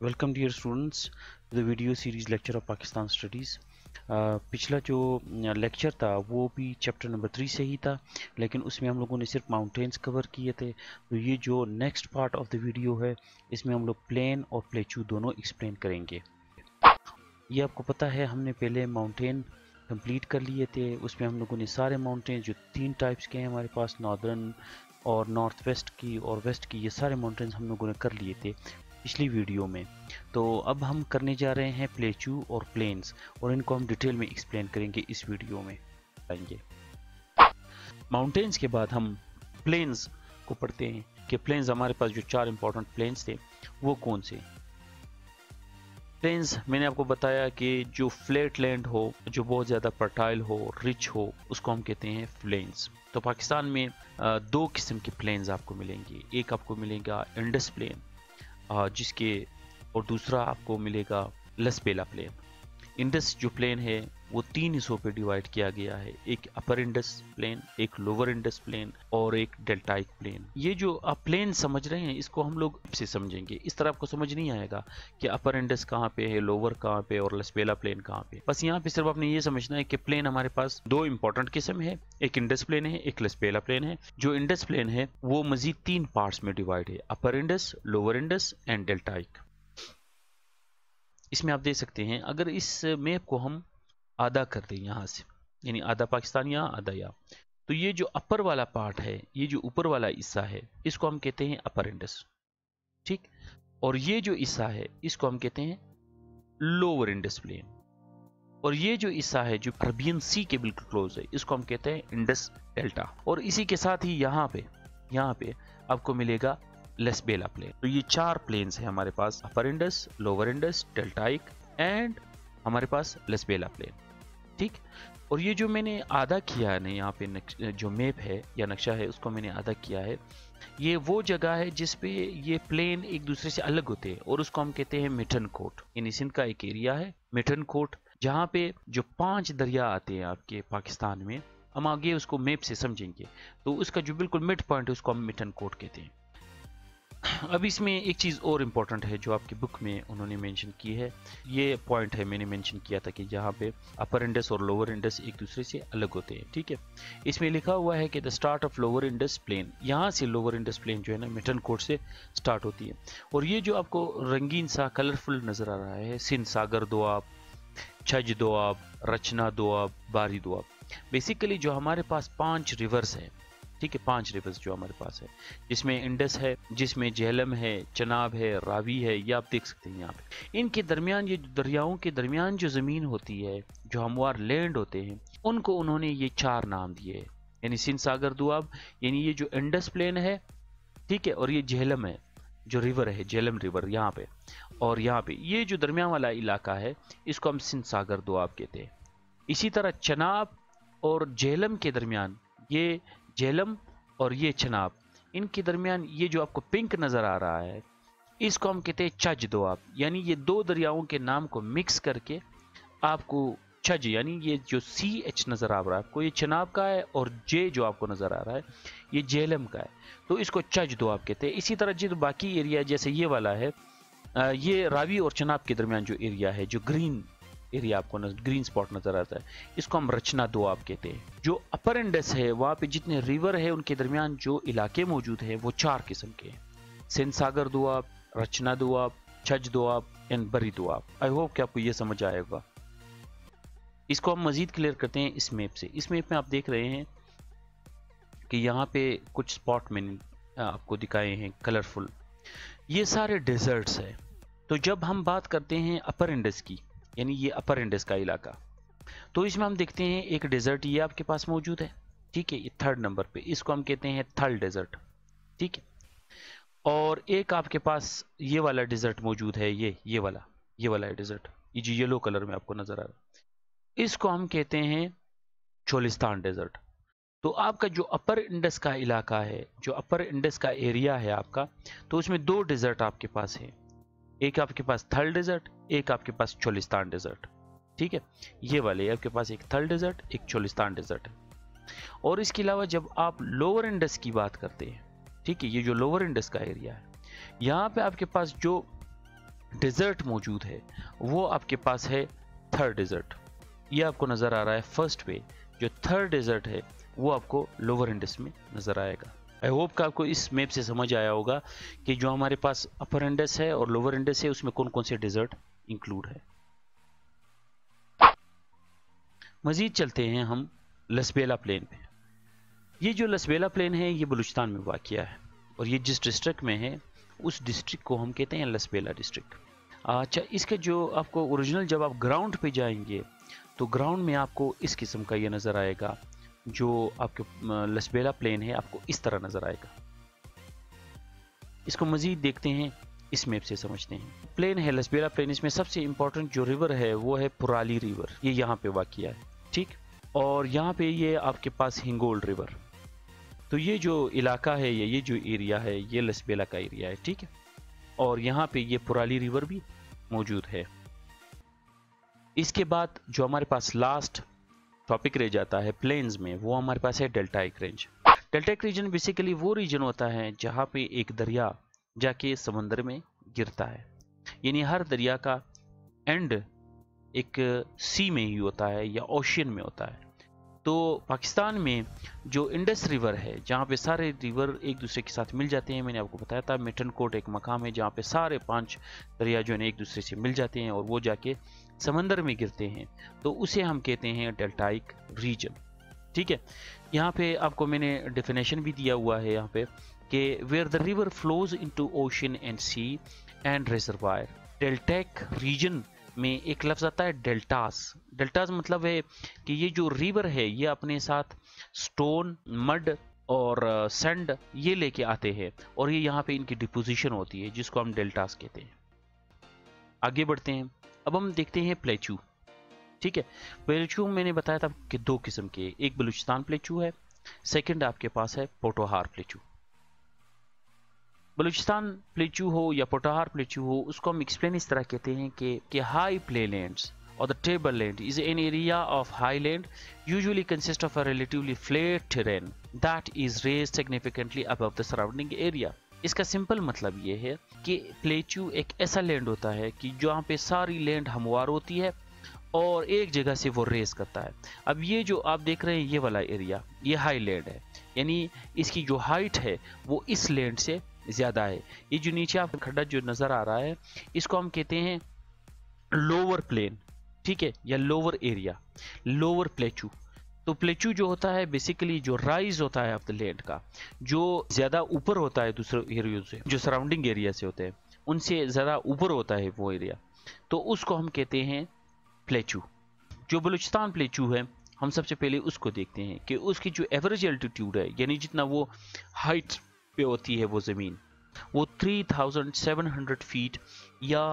Welcome dear students the video series lecture of Pakistan studies. पिछला जो lecture था वो भी चैप्टर नंबर 3 से ही था, लेकिन उसमें हम लोगों ने सिर्फ माउंटेन्स कवर किए थे। तो ये जो next part of the video है इसमें हम लोग प्लेन और प्लेचू दोनों एक्सप्लेन करेंगे। ये आपको पता है हमने पहले माउंटेन कंप्लीट कर लिए थे, उसमें हम लोगों ने सारे माउंटेन जो 3 टाइप्स के हैं हमारे पास, नॉर्दर्न और नॉर्थ वेस्ट की और वेस्ट की, ये सारे माउंटेन्स हम लोगों ने कर लिए थे पिछली वीडियो में। तो अब हम करने जा रहे हैं प्लेचू और प्लेन्स, और इनको हम डिटेल में एक्सप्लेन करेंगे इस वीडियो में आएंगे। माउंटेन्स के बाद हम प्लेन्स को पढ़ते हैं कि प्लेन्स हमारे पास जो 4 इंपॉर्टेंट प्लेन्स थे वो कौन से। प्लेन्स मैंने आपको बताया कि जो फ्लैट लैंड हो, जो बहुत ज़्यादा फर्टाइल हो, रिच हो, उसको हम कहते हैं प्लेन्स। तो पाकिस्तान में 2 किस्म के प्लेन्स आपको मिलेंगे। एक आपको मिलेगा इंडस प्लेन जिसके, और दूसरा आपको मिलेगा लसबेला प्लेन। इंडस जो प्लेन है वो 3 हिस्सों पे डिवाइड किया गया है, एक अपर इंडस प्लेन, एक लोअर इंडस प्लेन और एक डेल्टाइक प्लेन। ये जो आप प्लेन समझ रहे हैं इसको हम लोग से समझेंगे, इस तरह आपको समझ नहीं आएगा कि अपर इंडस कहाँ पे है, लोअर कहाँ पे और लसबेला प्लेन कहाँ पे। बस यहाँ पे सिर्फ आपने ये समझना है कि प्लेन हमारे पास 2 इंपॉर्टेंट किस्म है, एक इंडस प्लेन है, एक लसबेला प्लेन है। जो इंडस प्लेन है वो मजीद 3 पार्ट्स में डिवाइड है, upper Indus, lower Indus and deltaic. इसमें आप देख सकते हैं, अगर इस मैप को हम आधा कर दें यहाँ से, यानी आधा पाकिस्तान यहाँ आधा यहाँ, तो ये जो अपर वाला पार्ट है, ये जो ऊपर वाला हिस्सा है, इसको हम कहते हैं अपर इंडस, ठीक। और ये जो हिस्सा है इसको हम कहते हैं लोअर इंडस प्लेन, और ये जो हिस्सा है जो अरबियन सी के बिल्कुल क्लोज है, इसको हम कहते हैं इंडस डेल्टा। और इसी के साथ ही यहाँ पे आपको मिलेगा लसबेला प्लेन। तो ये 4 प्लेन्स हैं हमारे पास, upper Indus, lower Indus, deltaic and हमारे पास लसबेला प्लेन, ठीक। और ये जो मैंने आधा किया है ना यहाँ पे, जो मैप है या नक्शा है उसको मैंने आधा किया है, ये वो जगह है जिस पे ये प्लेन एक दूसरे से अलग होते हैं, और उसको हम कहते हैं मिठन कोट। यानी सिंध का एक एरिया है मिठन कोट, जहाँ पे जो 5 दरिया आते हैं आपके पाकिस्तान में, हम आगे उसको मैप से समझेंगे। तो उसका जो बिल्कुल मिड पॉइंट है उसको हम मिठन कोट कहते हैं। अब इसमें एक चीज़ और इम्पोर्टेंट है जो आपकी बुक में उन्होंने मेंशन की है, ये पॉइंट है, मैंने मेंशन किया था कि यहाँ पे अपर इंडस और लोअर इंडस एक दूसरे से अलग होते हैं, ठीक है। इसमें लिखा हुआ है कि the start of lower Indus plain, यहाँ से लोअर इंडस प्लेन जो है ना मिठन कोट से स्टार्ट होती है। और ये जो आपको रंगीन सा कलरफुल नज़र आ रहा है, सिंध सागर दोआब, छज दोआब, रचना दोआब, बारी दोआब, बेसिकली जो हमारे पास 5 रिवर्स हैं, ठीक है, 5 रिवर्स जो हमारे पास है, जिसमें इंडस है, जिसमें झेलम है, चनाब है, रावी है, ये आप देख सकते हैं यहाँ पे। इनके दरमियान, ये दरियाओं के दरमियान जो ज़मीन होती है, जो हमवार लैंड होते हैं, उनको उन्होंने ये 4 नाम दिए हैं। यानी सिंध सागर दोआब, यानी ये जो इंडस प्लेन है, ठीक है, और ये झेलम है जो रिवर है, झेलम रिवर यहाँ पे, और यहाँ पे ये जो दरमियान वाला इलाका है इसको हम सिंध सागर दोआब कहते हैं। इसी तरह चनाब और झेलम के दरमियान, ये झेलम और ये चनाब, इनके दरमियान ये जो आपको पिंक नज़र आ रहा है इसको हम कहते हैं छज दोआब। यानी ये 2 दरियाओं के नाम को मिक्स करके आपको छज, यानी ये जो CH नज़र आ रहा है आपको, ये चनाब का है, और जे जो आपको नज़र आ रहा है ये झेलम का है, तो इसको छज दोआब कहते हैं। इसी तरह जो बाकी एरिया जैसे ये वाला है, ये रावी और चनाब के दरमियान जो एरिया है, जो ग्रीन एरिया आपको ग्रीन स्पॉट नजर आता है, इसको हम रचना दोआब कहते हैं। जो अपर इंडस है वहाँ पे जितने रिवर है उनके दरमियान जो इलाके मौजूद हैं वो 4 किस्म के हैं, Sindh Sagar Doab, Rachna Doab, Chaj Doab and Bari Doab. I hope कि आपको ये समझ आएगा। इसको हम मजीद क्लियर करते हैं इस मैप से। इस मैप में आप देख रहे हैं कि यहाँ पे कुछ स्पॉट मैंने आपको दिखाए हैं कलरफुल, ये सारे डेजर्ट्स है। तो जब हम बात करते हैं अपर इंडस की, यानी ये अपर इंडस का इलाका, तो इसमें हम देखते हैं एक डेजर्ट ये आपके पास मौजूद है, ठीक है, ये 3rd नंबर पे, इसको हम कहते हैं थल डेजर्ट, ठीक है। और एक आपके पास ये वाला डेजर्ट मौजूद है, ये वाला डेजर्ट, ये जो येलो कलर में आपको नजर आ रहा है, इसको हम कहते हैं चोलिस्तान डेजर्ट। तो आपका जो अपर इंडस का इलाका है, जो अपर इंडस का एरिया है आपका, तो उसमें 2 डेजर्ट आपके पास है, एक आपके पास थल डेजर्ट, एक आपके पास चोलिस्तान डेजर्ट, ठीक है। ये वाले आपके पास एक थल डेजर्ट, एक चोलिस्तान डेजर्ट है। और इसके अलावा जब आप लोअर इंडस की बात करते हैं, ठीक है, ये जो लोअर इंडस का एरिया है, यहाँ पे आपके पास जो डेजर्ट मौजूद है वो आपके पास है थर्ड डेजर्ट। ये आपको नज़र आ रहा है फर्स्ट पे। जो थर्ड डेजर्ट है वो आपको लोअर इंडस में नज़र आएगा। आई होप कि आपको इस मैप से समझ आया होगा कि जो हमारे पास अपर इंडस है और लोअर इंडस है उसमें कौन कौन से डेजर्ट इंक्लूड है। मजीद चलते हैं हम लसबेला प्लेन पे। ये जो लसबेला प्लेन है ये बलूचिस्तान में वाक़िया है और ये जिस डिस्ट्रिक्ट में है उस डिस्ट्रिक्ट को हम कहते हैं लसबेला डिस्ट्रिक्ट। अच्छा, इसके जो आपको ओरिजिनल जब आप ग्राउंड पे जाएंगे तो ग्राउंड में आपको इस किस्म का ये नज़र आएगा। जो आपके लसबेला प्लेन है आपको इस तरह नज़र आएगा। इसको मज़ीद देखते हैं, इस मैप से समझते हैं। प्लेन है लसबेला प्लेन, इसमें सबसे इंपॉर्टेंट जो रिवर है वो है पुराली रिवर, ये यहाँ पे वाक़िया है, ठीक। और यहाँ पे ये आपके पास हिंगोल रिवर। तो ये जो इलाका है ये जो एरिया है ये लसबेला का एरिया है, ठीक है। और यहाँ पे ये पुराली रिवर भी मौजूद है। इसके बाद जो हमारे पास लास्ट टॉपिक रह जाता है प्लेन्स में, वो हमारे पास है deltaic range. Deltaic region basically वो रीजन होता है जहाँ पे एक दरिया जाके समंदर में गिरता है, यानी हर दरिया का एंड एक सी में ही होता है या ओशियन में होता है। तो पाकिस्तान में जो इंडस रिवर है जहाँ पे सारे रिवर एक दूसरे के साथ मिल जाते हैं, मैंने आपको बताया था मिटनकोट एक मकाम है जहाँ पे सारे 5 दरिया जो है एक दूसरे से मिल जाते हैं और वो जाके समंदर में गिरते हैं, तो उसे हम कहते हैं डेल्टाइक रीजन, ठीक है। यहाँ पे आपको मैंने डेफिनेशन भी दिया हुआ है यहाँ पे कि where the river flows into ocean and sea and reservoir. Deltaic region में एक लफ्ज़ आता है डेल्टास। डेल्टास मतलब है कि ये जो रिवर है ये अपने साथ स्टोन, मड और सैंड ये लेके आते हैं और ये यहाँ पे इनकी डिपोजिशन होती है जिसको हम डेल्टास कहते हैं। आगे बढ़ते हैं, अब हम देखते हैं प्लेचू, ठीक है। प्लेचू मैंने बताया था कि 2 किस्म के, एक बलूचिस्तान प्लेचू है, सेकंड आपके पास है पोटोहार प्लेचू। बलूचिस्तान प्लेचू हो या पोटोहार प्लेचू हो, उसको हम एक्सप्लेन इस तरह कहते हैं कि high play lands or the tableland is an area of highland usually consists of a relatively flat terrain that is raised significantly above the surrounding area। इसका सिंपल मतलब ये है कि प्लेचू एक ऐसा लैंड होता है कि जहाँ पे सारी लैंड हमवार होती है और एक जगह से वो रेस करता है। अब ये जो आप देख रहे हैं ये वाला एरिया ये हाई लैंड है, यानी इसकी जो हाइट है वो इस लैंड से ज़्यादा है। ये जो नीचे आपका खड्डा जो नज़र आ रहा है इसको हम कहते हैं लोअर प्लेन, ठीक है, या लोअर एरिया, लोअर प्लेचू। तो प्लेचू जो होता है बेसिकली जो राइज होता है ऑफ द लैंड का, जो ज़्यादा ऊपर होता है दूसरे एरिया से, जो सराउंडिंग एरिया से होते हैं उनसे ज़्यादा ऊपर होता है वो एरिया, तो उसको हम कहते हैं प्लेचू। जो बलूचिस्तान प्लेचू है हम सबसे पहले उसको देखते हैं कि उसकी जो एवरेज एल्टीट्यूड है, यानी जितना वो हाइट पे होती है वो ज़मीन, वो 3700 फीट या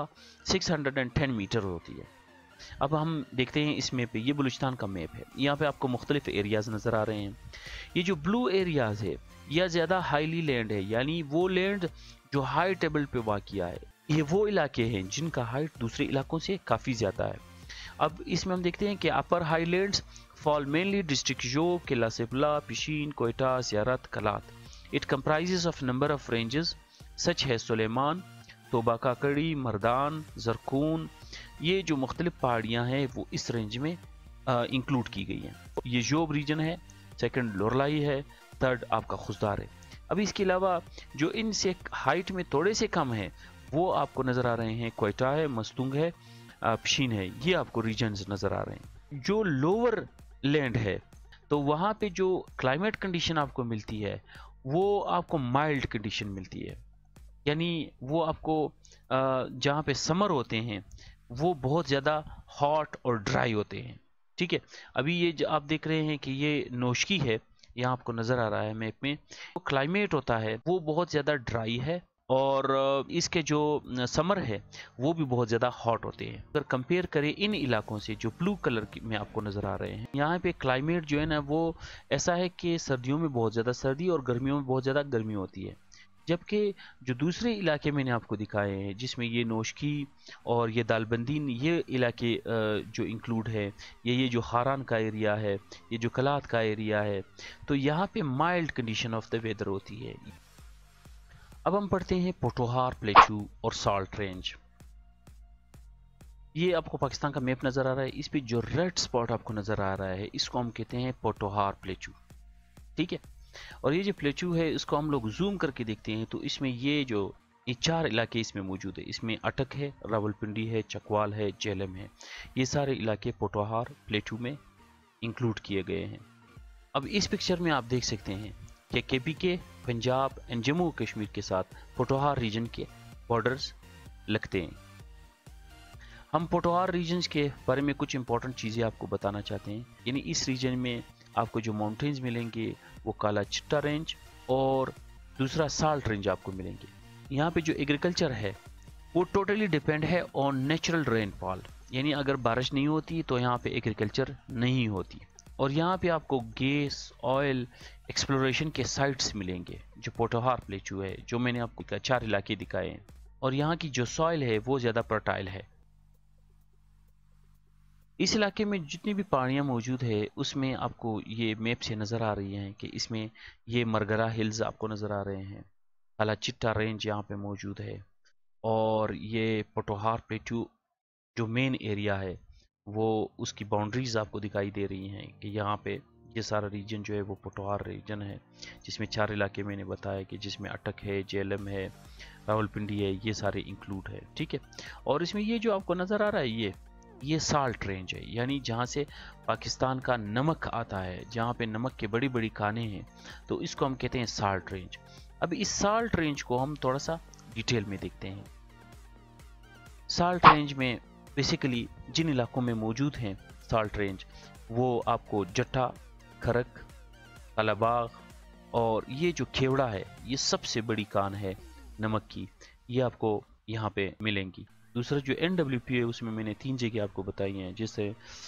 610 मीटर होती है। अब हम देखते हैं इस मैप पे, ये बलूचिस्तान का मैप है, यहाँ पे आपको मुख्तलिफ एरियाज़ नज़र आ रहे हैं। ये जो ब्लू एरियाज़ है या ज़्यादा हाईली लैंड है, यानी वो लैंड जो हाई टेबल पे वाक़िया है, ये वो इलाके हैं जिनका हाइट दूसरे इलाकों से काफ़ी ज़्यादा है। अब इसमें हम देखते हैं कि upper highlands fall mainly district Zhob, Qila सिबला, Pishin, Quetta, Ziarat, Kalat. It comprises of number of ranges such है सुलेमान, तोबा काकड़ी, मर्दान, जरकून। ये जो मुख्तलिफ पहाड़ियाँ हैं वो इस रेंज में इंक्लूड की गई हैं। ये योब रीजन है, सेकंड लोरलाई है, थर्ड आपका खुशदार है। अभी इसके अलावा जो इनसे हाइट में थोड़े से कम है वो आपको नज़र आ रहे हैं, कोयटा है, मस्तुंग है, पशीन है, ये आपको रीजन्स नज़र आ रहे हैं। जो लोअर लैंड है तो वहाँ पे जो क्लाइमेट कंडीशन आपको मिलती है वो आपको माइल्ड कंडीशन मिलती है, यानी वो आपको जहाँ पे समर होते हैं वो बहुत ज़्यादा हॉट और ड्राई होते हैं, ठीक है। अभी ये जो आप देख रहे हैं कि ये नोशकी है, यहाँ आपको नज़र आ रहा है मैप में, तो क्लाइमेट होता है वो बहुत ज़्यादा ड्राई है और इसके जो समर है वो भी बहुत ज़्यादा हॉट होते हैं। अगर कंपेयर करें इन इलाकों से जो ब्लू कलर में आपको नज़र आ रहे हैं, यहाँ पे क्लाइमेट जो है ना वो ऐसा है कि सर्दियों में बहुत ज़्यादा सर्दी और गर्मियों में बहुत ज़्यादा गर्मी होती है। जबकि जो दूसरे इलाके मैंने आपको दिखाए हैं जिसमें ये नोशकी और ये दालबंदीन ये इलाके जो इंक्लूड है, ये जो खारान का एरिया है, ये जो कलात का एरिया है, तो यहाँ पे mild condition of the weather होती है। अब हम पढ़ते हैं पोटोहार प्लेचू और साल्ट रेंज। ये आपको पाकिस्तान का मैप नज़र आ रहा है, इस पे जो रेड स्पॉट आपको नज़र आ रहा है इसको हम कहते हैं पोटोहार प्लेटू, ठीक है। और ये जो प्लेटू है इसको हम लोग जूम करके देखते हैं तो इसमें ये 4 इलाके इसमें मौजूद है। इसमें अटक है, रावलपिंडी है, चकवाल है, जेलम है, ये सारे इलाके पोटोहार प्लेटू में इंक्लूड किए गए हैं। अब इस पिक्चर में आप देख सकते हैं कि KPK, पंजाब एंड जम्मू कश्मीर के साथ पोटोहार रीजन के बॉर्डर्स लगते हैं। हम पोटोहार रीजन्स के बारे में कुछ इंपॉर्टेंट चीज़ें आपको बताना चाहते हैं। यानी इस रीजन में आपको जो माउंटेन्स मिलेंगे वो काला चिट्टा रेंज और दूसरा साल्ट रेंज आपको मिलेंगे। यहाँ पे जो एग्रीकल्चर है वो टोटली डिपेंड है ऑन नेचुरल रेनफॉल, यानी अगर बारिश नहीं होती तो यहाँ पे एग्रीकल्चर नहीं होती। और यहाँ पे आपको गैस, ऑयल एक्सप्लोरेशन के साइट्स मिलेंगे जो पोटोहार प्लेटू है, जो मैंने आपको 4 इलाके दिखाए हैं। और यहाँ की जो सॉइल है वो ज़्यादा फर्टाइल है। इस इलाके में जितनी भी पहाड़ियाँ मौजूद है उसमें आपको ये मैप से नज़र आ रही हैं कि इसमें ये मरगरा हिल्स आपको नज़र आ रहे हैं, काला चिट्टा रेंज यहाँ पे मौजूद है, और ये पोटोहार प्लेटू जो मेन एरिया है वो उसकी बाउंड्रीज आपको दिखाई दे रही हैं कि यहाँ पे ये सारा रीजन जो है वो पोटोहार रीजन है, जिसमें 4 इलाके मैंने बताया कि जिसमें अटक है, जेलम है, रावलपिंडी है, ये सारे इंक्लूड है, ठीक है। और इसमें ये जो आपको नज़र आ रहा है ये साल्ट रेंज है, यानी जहाँ से पाकिस्तान का नमक आता है, जहाँ पे नमक के बड़ी बड़ी खाने हैं, तो इसको हम कहते हैं साल्ट रेंज। अब इस साल्ट रेंज को हम थोड़ा सा डिटेल में देखते हैं। साल्ट रेंज में बेसिकली जिन इलाकों में मौजूद हैं साल्ट रेंज, वो आपको जट्टा, खरक, कालाबाग और ये जो खेवड़ा है, ये सबसे बड़ी कान है नमक की, ये आपको यहाँ पे मिलेंगी। दूसरा जो NWP है उसमें मैंने 3 जगह आपको बताई हैं, जैसे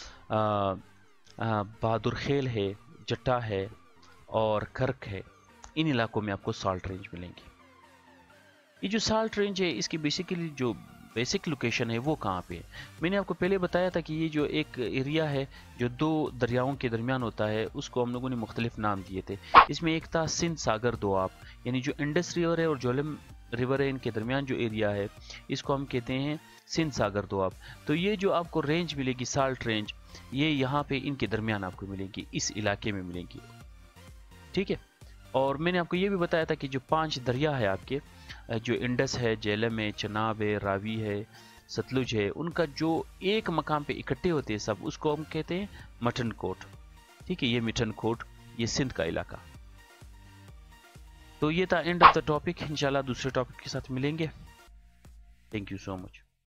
बहादुर खेल है, जट्टा है और खरक है। इन इलाकों में आपको साल्ट रेंज मिलेंगे। ये जो साल्ट रेंज है इसकी बेसिकली जो बेसिक लोकेशन है वो कहाँ पे है? मैंने आपको पहले बताया था कि ये जो एक एरिया है जो 2 दरियाओं के दरमियान होता है उसको हम लोगों ने मुख्तलिफ नाम दिए थे। इसमें एक था सिंध सागर दोआब, यानी जो इंडस रिवर है और झेलम रिवर है, इनके दरमियान जो एरिया है इसको हम कहते हैं सिंध सागर दोआब। तो ये जो आपको रेंज मिलेगी साल्ट रेंज, ये यहाँ पे इनके दरमियान आपको मिलेगी, इस इलाके में मिलेंगी, ठीक है। और मैंने आपको ये भी बताया था कि जो 5 दरिया है आपके, जो इंडस है, झेलम है, चनाब है, रावी है, सतलुज है, उनका जो एक मकाम पे इकट्ठे होते हैं सब, उसको हम कहते हैं मटन कोट, ठीक है। ये मिठन कोट, ये सिंध का इलाका। तो ये था एंड ऑफ द टॉपिक। इंशाल्लाह दूसरे टॉपिक के साथ मिलेंगे। Thank you so much.